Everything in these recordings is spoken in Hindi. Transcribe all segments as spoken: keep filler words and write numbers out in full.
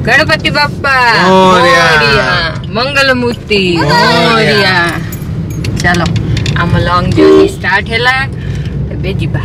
गणपति बाप्पा मोरिया, मंगल मूर्ति मोरिया। चलो आम लॉन्ग जर्नी स्टार्ट हैला एबे जिबा।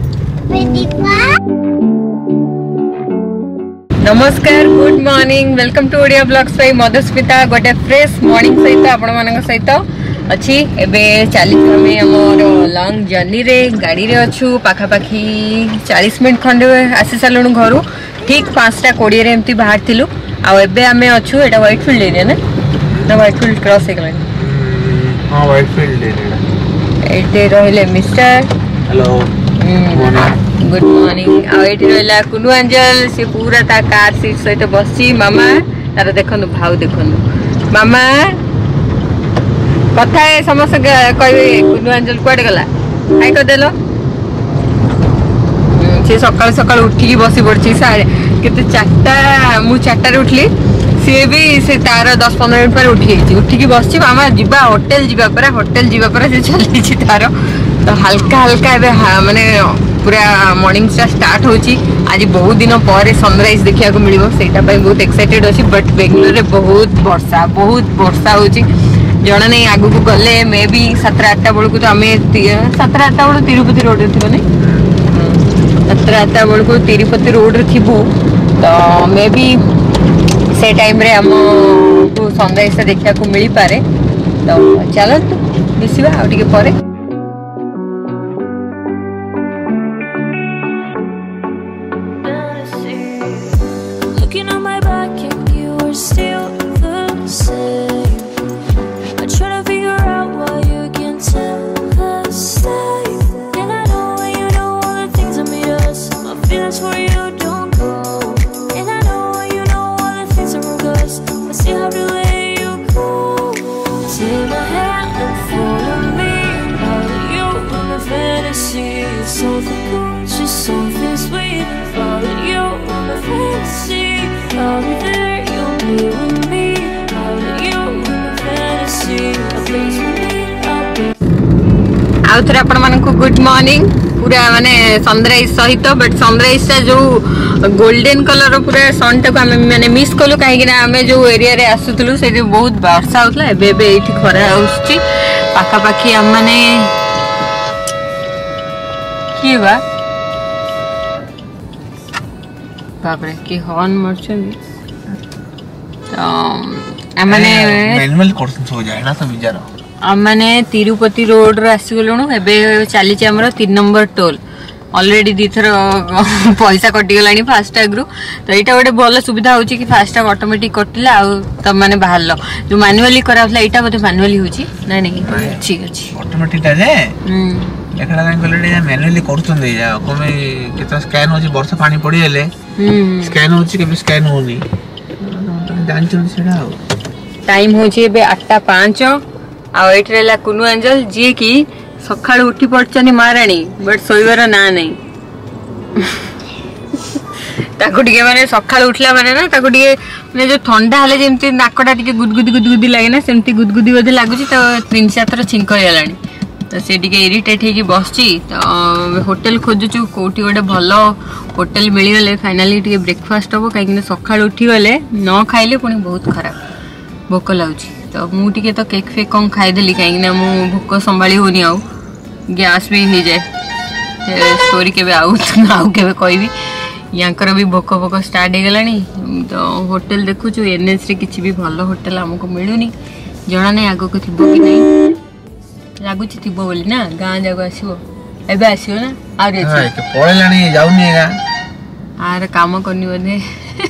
नमस्कार, good morning, welcome to Odia blogs by Madhusmita. गोटे फ्रेश मॉर्निंग सहित आपण मानक सहित अच्छी एबे चली आमे हमर लॉन्ग जर्नी रे गाड़ी रे अछु। पाखा पाखी चालीस मिनट खंडे आसी सालुनु घरु। ठीक पाँचटा कोड़े रे एमती बाहर थिलु। आ एबे आमे अछु एटा व्हाइट फील्ड एरिया ना ना व्हाइट फील्ड क्रॉस हे गलानी। हां व्हाइट फील्ड एरिया एटे रहले मिस्टर। Hello good morning. आ एटी रहला कुनु अंजल से पूरा ता कार सीट सहित बसची। मामा तार देखनु भाव देखनु मामा कथा है समस्त कहबे कुनु अंजल कुआडे गला हाय कर देलो। से सकाळ सकाळ उठी बसी पड़ची सारे केते चारटा मु चारटा रे उठली से भी से तार दस पंद्रह मिनट पर उठी गई उठी बसची। मामा जीवा होटल जीवा पर होटल जीवा पर से चली छी तार तो हल्का हल्का एबे माने पूरा मॉर्निंग सा स्टार्ट होची। आज बहुत दिन पर सनराइज देखिया को मिलिबो सेटा पय बहुत एक्साइटेड अछि। बट बेंगलोर रे बहुत वर्षा बहुत वर्षा होची जना नहीं। आगु को गले मे भी सत्रह आठटा बेलू तो आम सत्रह आठटा बेलू तिरुपति रोड रे थी नहीं सत्रह आठटा बेलू तिरुपति रोड रे थी तो मे भी से टाइम रे हम को सनराइज से देखा को मिल पारे। तो चलो मिसिबा आ टिके परे। आउ थे आपण मानक गुड मॉर्निंग। पूरा माने सनराइज सहित बट सनराइज टा जो गोल्डन कलर पूरा सन टा आम माने मिस कलु कहीं आम जो एरिया रे आसुतलु से बहुत वर्षा होतला। एबे एबे एठी खरा आउछि पाखा पाखी हम माने की बा बाप रे की हॉर्न मरछन तो हम माने मैनुअल कोर्स हो जाए ना तो बिचारा आमने तिरुपति रोड रे आसी गलुनु। एबे चली छ हमर तीन नंबर टोल ऑलरेडी दी थर पैसा कटि गलानी फास्टैग रु। तो एटा गोटे भल सुविधा होची कि फास्टैग ऑटोमेटिक कटिला आ त माने बाहरलो जो मैनुअली करावला एटा बते मैनुअली होची नै नै ठीक अछि ऑटोमेटिक ता जे हम एकड़ा कान ऑलरेडी मैनुअली करथन दे जा कोमे केता स्कैन होची वर्षा पानी पड़ी हेले स्कैन होची के स्कैन होनी जान छ सेडा टाइम होची एबे आठ पाँच आ एठरेला कुनु अंजल जी की सकाळ उठी पड़चनी महाराणी बट सोइबार ना नहीं ताको टिके माने सकाळ उठला माने ना ताको टिके माने जो ठंडा हले जेमती नाकटा टिके गुदगुदी गुदगुदी लागे ना सेमती गुदगुदी बदे लागुची। तो तीन चार थर छिंक हेलानी तो से टिके इरिटेट हेकी बसची। तो होटल खोजुचु कोठी गोटे भल होटल मिली गले फाइनली टिके ब्रेकफास्ट हबो काहे सकाळ उठी गले न खाइले पुनी बहुत खराब भोक लाउची। तो मुझे तो केक फेक कौन खाईदेली कहीं मु भोक संभाली होनी आउ गैस भी हो जाए स्टोरी के आउ आउ के कहबी यांकर भी भोक भोक स्टार्ट हो गलानी। तो होटल देखु एनएच रे किसी भी भल होटल हमको मिलूनी जना नहीं आगो को थी कि नहीं लगुच थी बोली ना गाँ जाग आसो एबे आसो ना आरे पळेलानी जाउनी आर काम करनी बोधे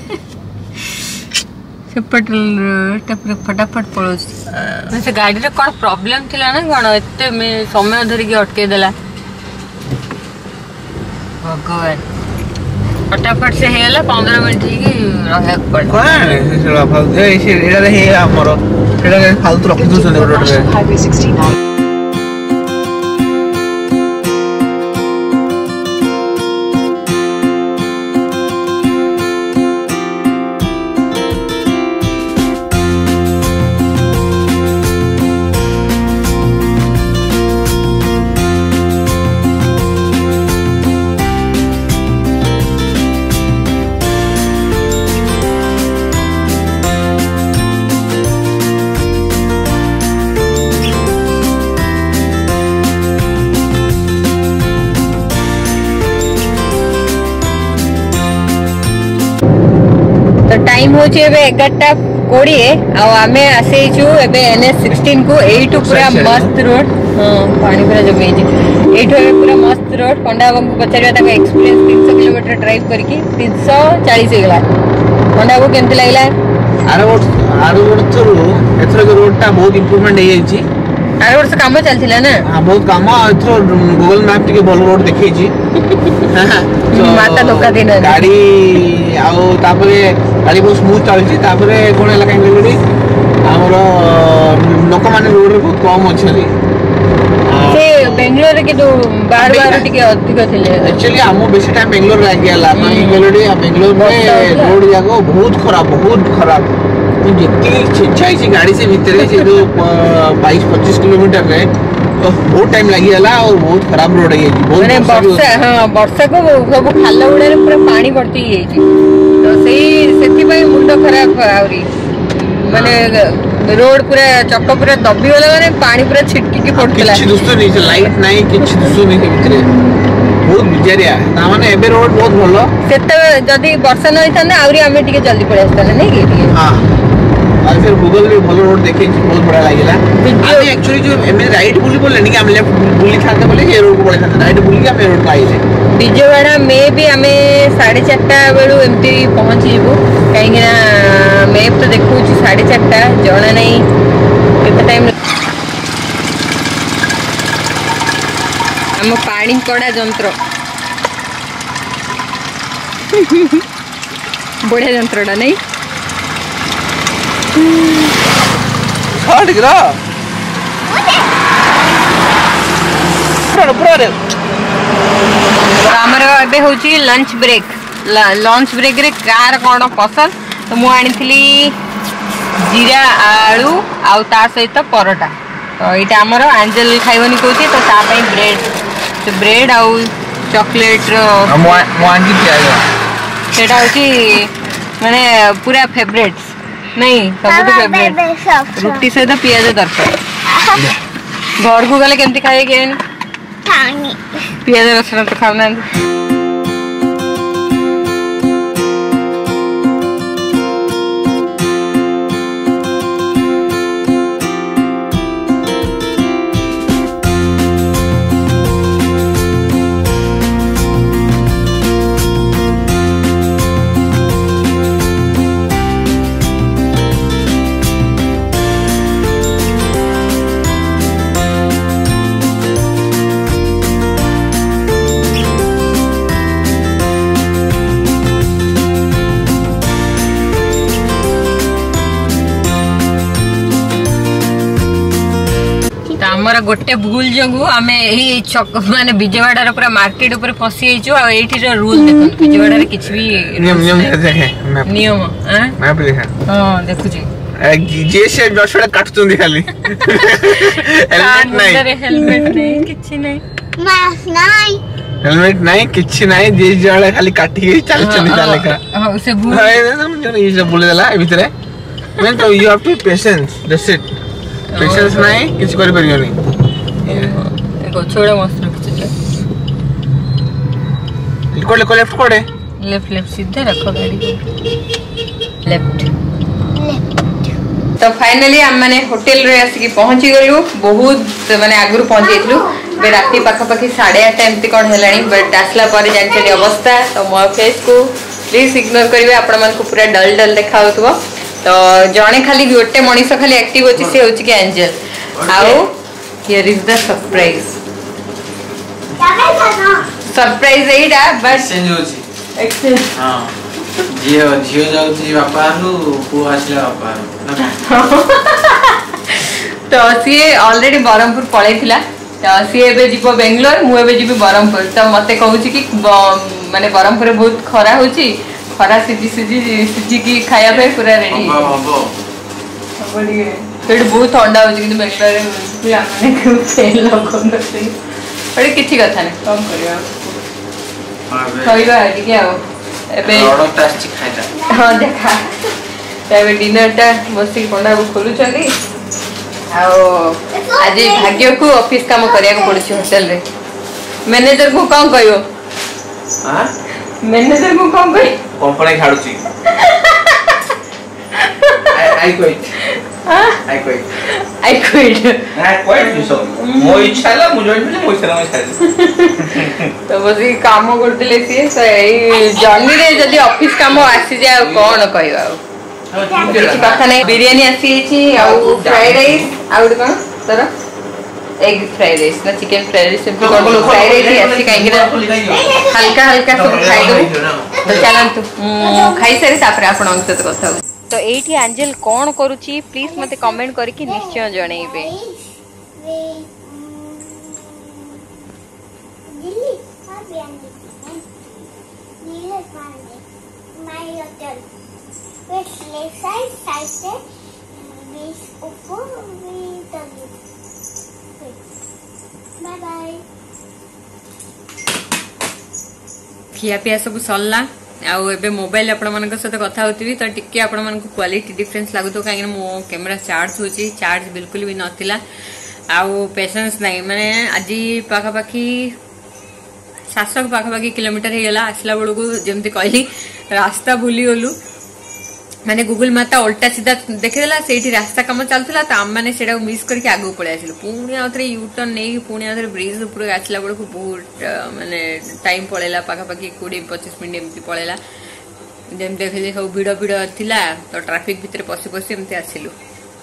फटाफट पड़ो से गाड़ी रे कौन प्रॉब्लम थिला ना कौन एते में समय धरी के अटके देला भगवान फटाफट से हेला पंद्रह मिनट ही रहे पड़ कोन सेला फालतू ए से एडा हे हमरो एडा फालतू रखि दो से रोड रे। तो टाइम हो एगारटा कोड़े आमे आसईचु एन एस सिक्सटीन को एठू पूरा मस्त रोड हाँ पानी पूरा जमी एठू पूरा मस्त रोड पंडा बाबू को पचार एक्सपीरियंस तीन सौ किलोमीटर ड्राइव करके तीन सौ चालीस होगा पंडा बाबू केमती लगला आर आर वर्ष एथर रोड टा बहुत इंप्रूवमेंट हो जाई आर वर्ष काम चलथिला ना हां बहुत काम एथर गूगल मैप टिके भल रोड देखै छी माता धोका दिन गाड़ी आउ तापरे गाड़ी बहुत स्मूथ चलछि तापरे कोन हला काई गली हमर लोक माने रोड रे बहुत कम अछि से बेंगलोर रे के तो बार बार टिके अधिक थिले एक्चुअली हम बेसी टाइम बेंगलोर रे गेला माने गेलडी बेंगलोर में रोड जाको बहुत खराब बहुत खराब जितनी छिछाई सी गाड़ी से भीतर से जो बाईस पच्चीस किलोमीटर रे तो बहुत टाइम लगी गला और बहुत खराब रोड है बहुत माने वर्षा हां वर्षा को सब खाला उड़े रे पूरा पानी पड़ती है तो सही सेति पई मुंडो खराब आउरी माने रोड पूरा चक्का पूरा दबी वाला माने पानी पूरा छिटकी के पड़तला किछ दुसो नहीं लाइट नहीं किछ दुसो नहीं भीतर बहुत बिजारिया ता माने एबे रोड बहुत भलो सेते जदी वर्षा नहीं थाने आउरी हमें टिके जल्दी पड़े आस्ताले नहीं के हां और फिर गूगल में भलो रोड देखे बहुत बड़ा लागेला हम एक्चुअली जो एमे राइट बुली बोले नहीं कि हम लेफ्ट बुली थाते बोले ये रोड को बोले थाते राइट बुली के हम रोड को आइले विजयवाड़ा में भी हमें साढ़े चारटा बेलू एमती पहुंच जीवु कहीं ना मैप तो देखु साढ़े चारटा जना नहीं केते टाइम हम पानी कड़ा जंत्र बढ़िया जंत्रटा नहीं हट गिरा पूरा रे हमर एबे होची लंच ब्रेक लंच ब्रेक रे कार कोन पसंद तो मु आनी थली जीरा आलू आउ ता सहित परोटा तो एटा हमर एंजल खाइबनी कहूची तो ता पई ब्रेड तो ब्रेड आउ चॉकलेट रो मु आनी किया सेटा होची माने पूरा फेवरेट्स नहीं सब तो फेवरेट रोटी सहित पियाज दरकार घर को गले केमती खाए के पियाज रसुन तो खाऊ ना हमर गोटे भूल जगु आमे एही चक माने विजयवाड़ा पूरा मार्केट ऊपर फसी आइछु आ एठी रो रूल देखन विजयवाड़ा रे किछ भी नियम नियम देखे नियम हां मैप देखा हां देखु छी जे से दसड़ा काटुंदी खाली हेलमेट नहीं हेलमेट नहीं किछ नहीं मास्क नहीं हेलमेट नहीं किछ नहीं जे जळे खाली काटी के चल चली चले का हां से भूल ये सब बोले देला भीतर मैं तो you have to patience that's it patience नहीं किछ कर परियो नहीं देखो छोड़ा मस्त रख छ कोले को लेफ्ट कोड़े लेफ्ट लेफ्ट सीधे रखो गाड़ी को लेफ्ट तो फाइनली हम माने होटल रे आसी पहुंची गलु बहुत माने आगुर पहुंची गेलु बे राती पाखा पाखी साढ़े आठ एमती कोन हेलानी बट आसला पर जानछनी अवस्था तो मो फेस को प्लीज इग्नोर करिवे आपण मन को पूरा डल डल देखा होतबो तो जणे खाली गोटे मनीष खाली एक्टिव होची से होची के एंजल आओ here is the surprise surprise एटा बट एक्सचेंज होची एक्सचेंज हां जियो जियो जाउची बापा रु पु आसला बापा तो सी ऑलरेडी बरमपुर पळैथिला तो सी एबे जीवो बेंगलोर मु एबे जीवो बरमपुर तो मते कहूची कि माने बरमपुर रे बहुत खरा होची खरा सिजी सिजी सिजी की खाया पे पूरा रेडी बाबा बाबा बड़ी पेट बहुत ठंडा हो कि बेंगलोर रे भी हमने को फेल लोगों से बड़ी किछि कथा नै कम करियो हां कहिबा ठीक है एबे प्रोडक्ट आछि खाइता हां देखा एबे डिनर टा बसी पंडा को खोलु चली आ आज भाग्य को ऑफिस काम करिया को पड़छि होटल रे मैनेजर को कौन कहियो हां मैनेजर को कौन कहि कंपनी छाडुची I quit. I quit. I quit. I quit you so. ମୋ ଇଚ୍ଛା ହେଲା ମୁଁ ଜଏନ୍ କଲି ମୋ ଇଚ୍ଛା ହେଲା ମୁଁ ଛାଡିଲି। ତ ବସି କାମ କରୁଥିଲେ ସିଏ ତ ଏଇ ଜର୍ଣ୍ଣିରେ ଯଦି ଅଫିସ କାମ ଆସିଯାଏ ଆଉ କଣ କହିବା ଆଉ କିଛି କଥା ନାହିଁ। ବିରିୟାନୀ ଆସିଯାଇଛି ଆଉ ଫ୍ରାଇଡ ରାଇସ୍ ଆଉ ଗୋଟେ କଣ ତୋର एग फ्राइड राइस ना चिकन फ्राइड राइस सिंपल कोन फ्राइड राइस ऐसे काहे ना हल्का हल्का सब खाइ दो तो चलंतु खाइ सारी तापर आपण अंक सहित कथा हो। तो एठी एंजल कोन करूची प्लीज मते कमेंट करके निश्चय जणैबे। दिल्ली और बिरयानी नीले पांडे my hotel with left side side से बीस ऊपर वी बाय बाय। खिया पिया सब सरला आउ एबे मोबाइल आपण मन सहित कथा होती तो टिके आपण मन क्वालिटी डिफरेंस लागुतो काहे मो कैमरा चार्ज होची चार्ज बिल्कुल भी नथिला आउ पेशेंस नहीं माने आज पाखा पाखी सात सौ पाखा पाखी किलोमीटर हो गला आसला बेलू को जमती कहली रास्ता भूली गलु माने गूगल माता उल्टा सीधा देखदेला से रास्ता कम चलता तो आम मैंने से मिस करके आगे पड़े आसिलु पुणी आउे यू टर्न नहीं पुणी आउे ब्रिज ऊपर आसला बेलू बहुत माने टाइम पड़ेगा पाखापाखि कोड़े पचिश मिनट एमती पड़ेगा जमी देखिए सब भिड़ भिड़ थिला तो ट्राफिक भितर पशि पशि एमती आसिलु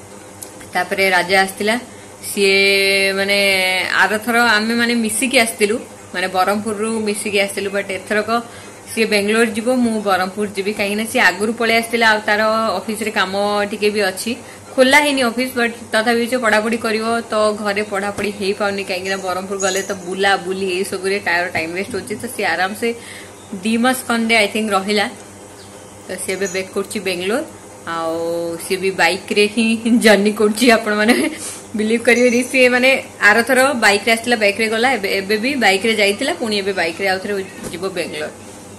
तापर राजा आसला सी माने आर थर आम मैंने मिसिकी आसलु माने ब्रह्मपुर मिसिकी आसलु बट एथरक सी बेंगलोर जीव मु ब्रह्मपुर जीवी कहीं सी आगुरी पलि आसला तार ऑफिस रे काम टिके भी अच्छी खोला है ऑफिस बट तथापि से पढ़ापढ़ी कर तो घरे पढ़ापढ़ी हो पानी कहीं ब्रह्मपुर गले तो बुला बुली ये सब टाइम वेस्ट होची तो सी आराम से दी मास खंडे आई थिंक रहिला तो सी एबे बैक करची बेंगलोर आउ सी भी बाइक रे ही जर्नी करची आपण माने बिलीव करिवे सी माने आर थर बाइक रे आसला बाइक रे गला एबे भी बाइक रे जाइतिला पुणी एबे बाइक रे आउथरे जीवो बेंगलोर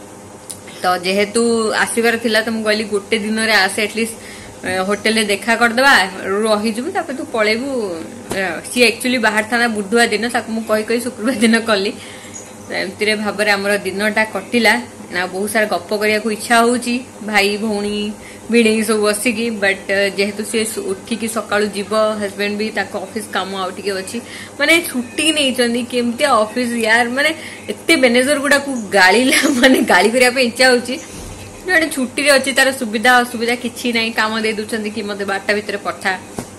तो जेहेतु आसबार थिला तो मुझे गोटे दिन रे आसे एटलिस्ट होटेल रे देखा करदेबा रहीजु तापर तू पळेबू सी एक्चुअली बाहर था बुधवार दिन ताकू मु कहि कहि शुक्रवार दिन कली एमती रे भाबरे हमर दिनटा कटिला ना बहुत सारा गप्प करिया को इच्छा होउची भाई भौणी भिणे सब बसिकी बट जेहेतु सी उठिकी सकाळु जीव हस्बैंड भी ताको ऑफिस काम आउ टिके अछि माने छुट्टी नहीं चंदी केमती ऑफिस यार माने एते मैनेजर गुडा को गाली माने गाली करिया पे इच्छा होउची जड़े छुट्टी रे अछि तार सुविधा असुविधा किछि नाही काम दे दुचंदी कि मते बाटा भितर पठा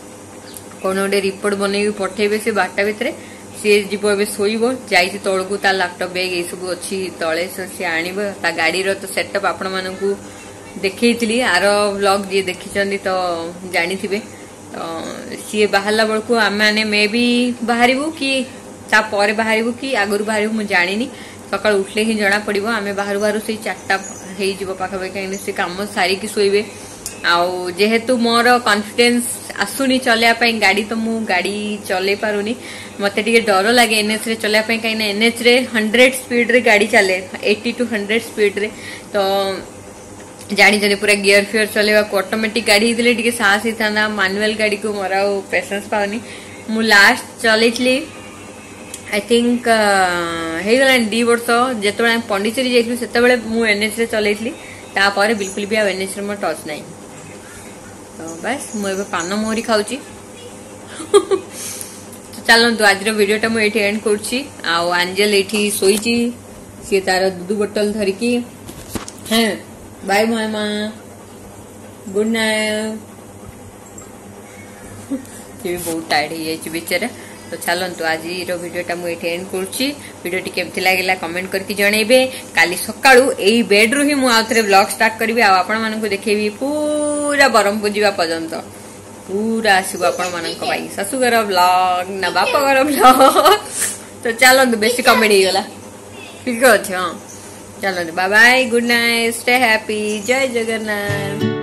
कोन ओडे रिपोर्ट बनेई पठेबे से बाटा भितर सी जीव ए शोब जाइए तौक ता लैपटॉप बैग ये सब अच्छी तले सी आण ता गाड़ी रो तो सेटअप आपण मानू देखी आर व्लॉग जी देखी तो जानी थे तो सी बाहर बेलू आम मैंने मे भी बाहर कि तापर बाहर कि आगुरी बाहर मुझे जानी सका उठले ही जना पड़ो आम बाहर बाहर से चार्टा हो पाखापाखि कहीं से कम सारिकी शोबे आउ जेहेतु मोर कॉन्फिडेंस आसुनी चलैया गाड़ी तो मु गाड़ी चलै पारुनी मते टिके डर लगे एनएच रे चलैया कहीं एनएच रे हंड्रेड स्पीड रे गाड़ी चले एट्टी टू हंड्रेड स्पीड रे तो जानी पूरा गियर फियर चलेगा ऑटोमेटिक गाड़ी होते टिके साहस ही था मानुअल गाड़ी को मोर आउ पेशेंस पाउनी मु लास्ट चलैली आई थिंक हो गला दी वर्ष जिते पंडिचेरी जाइलु सेते मु एनएच रे चलैली तापर बिल्कुल भी आ एनएच रे मोर टच नहीं तो बस मुझे पान मोहरी खाऊची तो चलतु आज वीडियोटा मुझे एंड करुच्ची आउ एंजल ये शोची सी तार दूध बोतल धरिकी हाँ बाय मामा गुड नाइट ये भी बहुत टायर्ड हो जाए बेचारा तो चलतु आज वीडियोटा मुझे एंड करुच्ची वीडियोटी केमती लगे कमेंट करके जनइबे काली सकाळू एई बेड रु ही मु आउथरे व्लॉग स्टार्ट करी आपण मानकु देखेबी पूरा ब्रह्मपुर जीवा पर्यंत पूरा आसब आपण मानक भाई शाशुघर व्लॉग ना बापघर व्लॉग तो चलतु बेसी कमेडी गला ठीक अच्छे हाँ चलतु bye bye good night stay happy जय जगन्नाथ।